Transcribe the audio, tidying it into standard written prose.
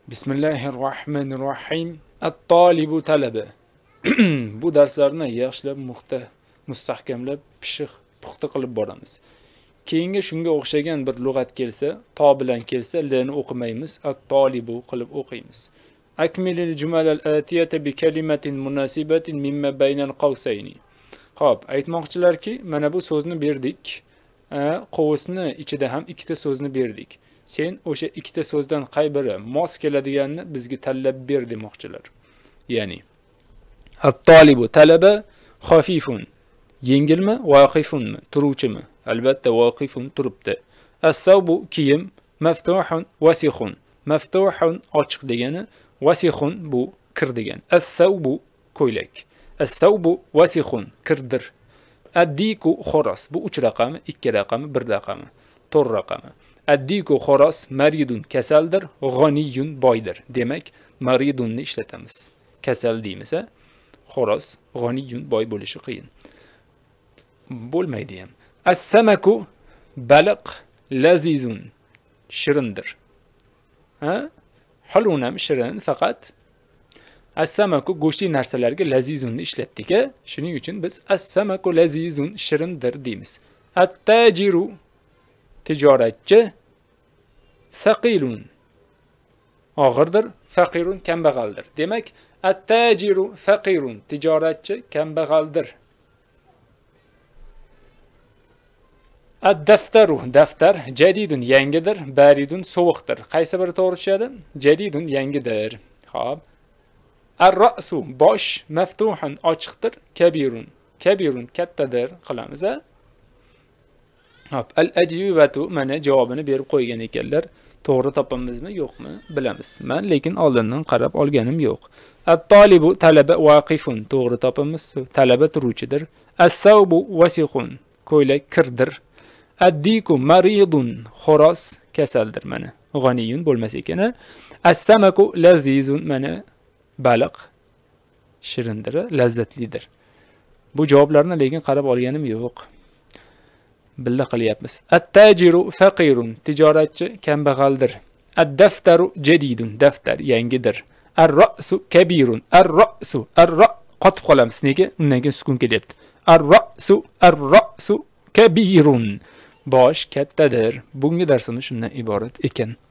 Bismillahirrohmanirrohim. At-tolibu talaba. Bu darslarni yaxshilab mustahkamlab, pishiq, puxta qilib boramiz. Keyingi shunga o'xshagan bir lug'at kelsa, to bilan kelsa, lani o'qimaymiz, at-tolibu qilib o'qiymiz. Akmilil jumalal atiyata bi kalimatin munasibatin mimma baynal qawsayni. Xo'p, aytmoqchilarki, mana bu so'zni berdik. Qovusni ichida ham ikkita so'zni berdik. Sen o'sha ikkita so'zdan qay biri mos keladiganini bizga tanlab ber demoqchilar. Ya'ni at-tolibu talaba xafifun. Yengilmi, vaqifunmi, turuvchimi? Albatta vaqifun turibdi. As-sawbu kiyim, maftuhun wasixun. Maftuhun ochiq degani, wasixun bu kir degani. As-sawbu ko'ylak. As-sawbu wasixun kirdir. Ad-diku xoros. Bu 3 raqami, 2 raqami, 1 raqami, 4 raqami. Ad-diku xoros maridun kasaldir, g'aniyun boydir. Demak, maridunni ishlatamiz. Kasal deymiz, xoros g'aniyun boy bo'lishi qiyin. Bo'lmaydi ham. As-samaku baliq lazizun shirindir. Halun ham shirin, faqat as-samaku go'shtli narsalarga lazizunni ishlatdik. Shuning uchun biz as-samaku lazizun shirindir deymiz. At-tajiru tijoratchi saqilun og'irdir, faqirun kambag'aldir. Demak, at-tajiru faqirun tijoratchi kambag'aldir. Ad-daftaru daftar jadidun yangidir, baridun sovuqdir. Qaysi biri to'g'ri tushadi? Jadidun yangidir. Xo'p. Ar-ra'su bosh maftuhun ochiqdir, kabirun kabirun kattadir qilamiz. Hop, al-ajibatu mana javobini berib qo'ygan ekanlar. To'g'ri topamizmi, yo'qmi bilamiz. Men lekin oldindan qarab olganim yo'q. At-tolibu talaba waqifun to'g'ri topamiz. Talaba turuvchidir. As-sawbu wasiqun ko'ylak kirdir. Ad-diku maridun xoros kasaldir mana. G'aniyun bo'lmas ekan. As-samaku lazizun mana baliq shirindir, lazzatlidir. Bu javoblarni lekin qarab olganim yo'q. Billa qilyapmiz. At-tajiru faqirun tijoratchi kambag'aldir. Ad-daftaru jadidun daftar yangidir. Ar-ra'su kabirun ar-ra'su qotib qolamiz. Nega? Undan keyin sukun kelyapti. Ar-ra'su kabirun bosh kattadir. Bunga darsimiz shundan iborat ekan.